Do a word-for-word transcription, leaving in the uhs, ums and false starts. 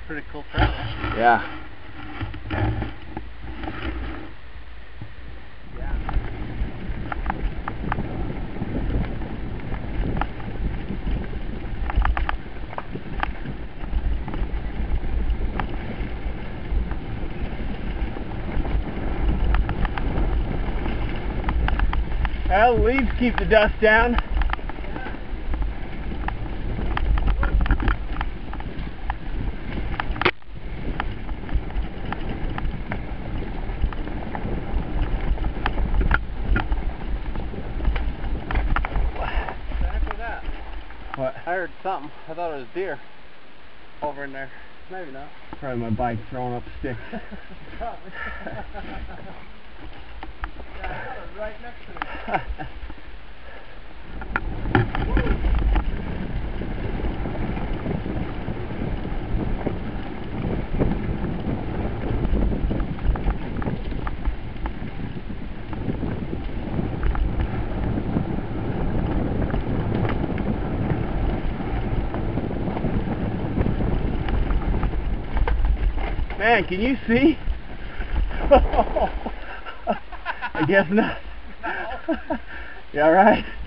pretty cool trail. Yeah. Well, the leaves keep the dust down. What? I heard something. I thought it was deer over in there. Maybe not. Probably my bike throwing up sticks. Probably. Yeah, I got it right next to me. Man, can you see? I guess not. No. You alright?